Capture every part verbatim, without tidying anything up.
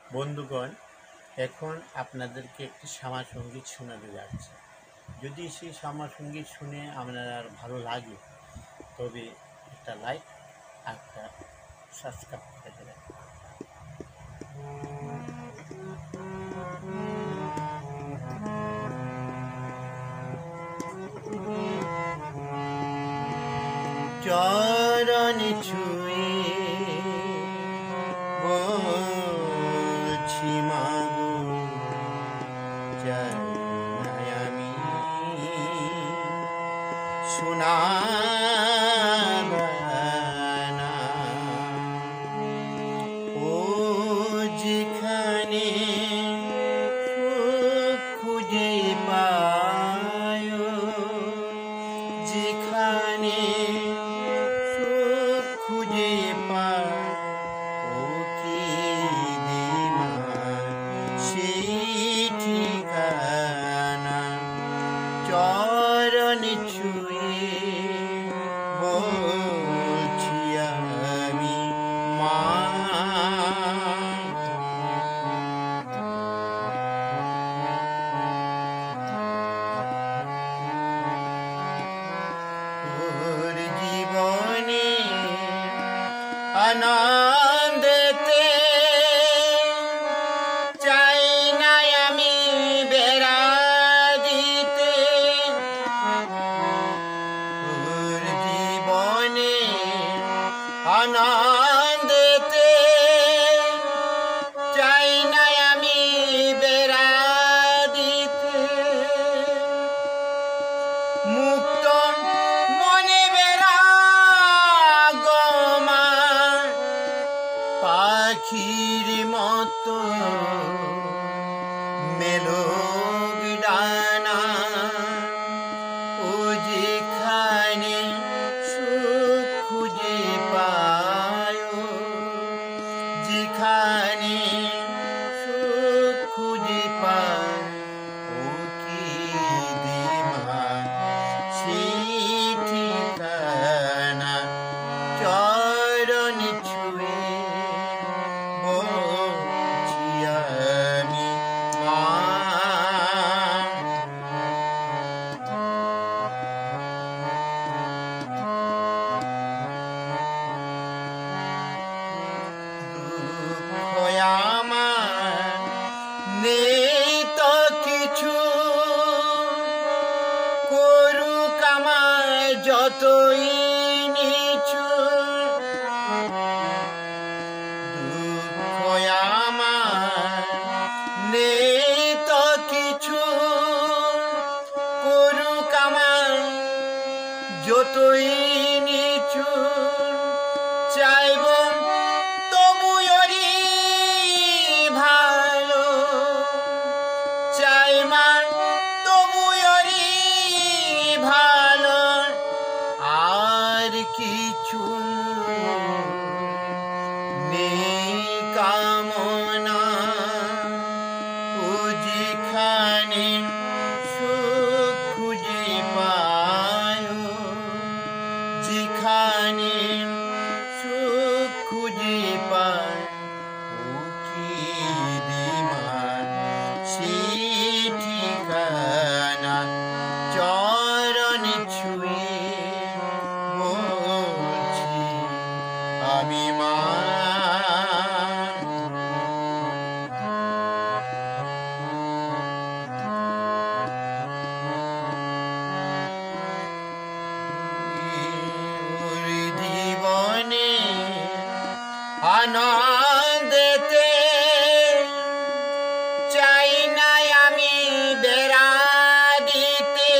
বন্ধুগণ, এখন আপনাদেরকে একটি শ্যামা সঙ্গীত শোনাতে যাচ্ছি। যদি সেই শ্যামা সঙ্গীত শুনে আপনার ভালো লাগে তবে একটা লাইক আর একটা সাবস্ক্রাইব করে দেবেন। চরণ ছুঁয়ে বলছি মাগো, চাই না আমি সোনা দানা। ও যেখানে সুখ খুঁজে পায়, যেখানে সুখ খুঁজে পায়, ও কি দিমা সেই ঠিকানা। চরণ ছুঁয়ে বলছি আমি মা। ওর জীবনে আনন্দেতে চাই না আমি বেড়া দিতে। ওর জীবনে আনন্দেতে চাই না আমি বেড়া দিতে। মুক্ত মনে বেড়া গোমা, পাখির মতো মেলোগ ডানা। ও যেখানে সুখ খুঁজে পায়, যেখানে সুখ খুঁজে পায়, ও কি দিমা সেই ঠিকানা। চরণ ছুঁয়ে বলছি আমি মা। দুঃখ আমার নেই তো কিছু, করুক আমায় যতই নিচু। দুঃখ আমার নেই তো কিছু, করুক আমায় যতই নিচু। চাইব তবু ওরই ভালো, চাই মা তবু ওরই ভালো। আর কিছু নেই কামনা, ও যেখানে সুখ খুঁজে পায়, যেখানে সুখ খুঁজে পায়, ও কি দিমা সেই ঠিকানা। চরণ ছুঁয়ে বলছি আমি মা। ওর জীবনে আনন্দেতে চাই না আমি বেড়া দিতে।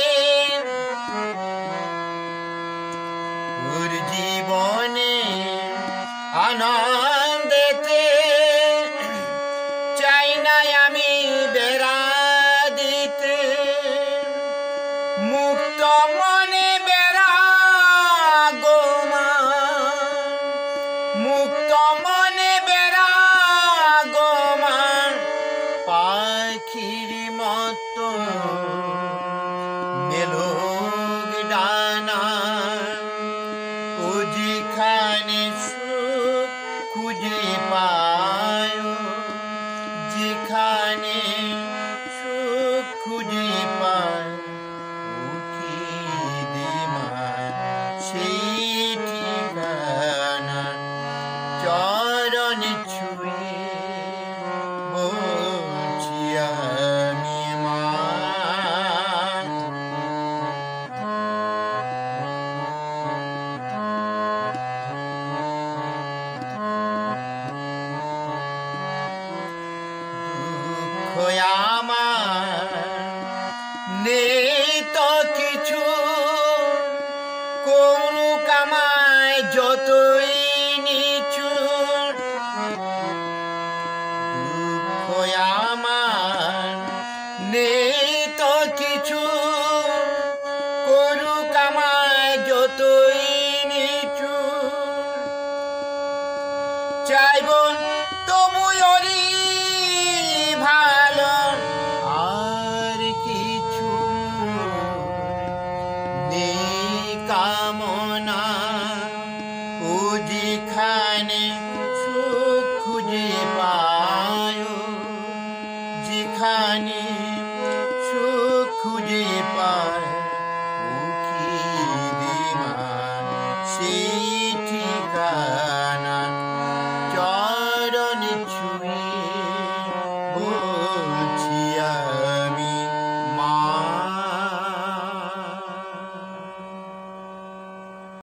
ওর জীবনে আনন্দেতে চাই না আমি বেড়া দিতে। মুক্ত মনে বেড়া গোমা, মুক্ত মনে বেড়া গোমা, পাখির মতো মেলোগ ডানা। ও যেখানে সুখ খুঁজে পায়, প্রাণে সুখ খুঁজে পায় উঠি দিমায় সেই ঠিকানা চরণে ছুঁয়ে বলছি আমি মা। দুঃখ আমার নেই তো কিছু, করু কামায় যতই নিচু। দুঃখ আমার নেই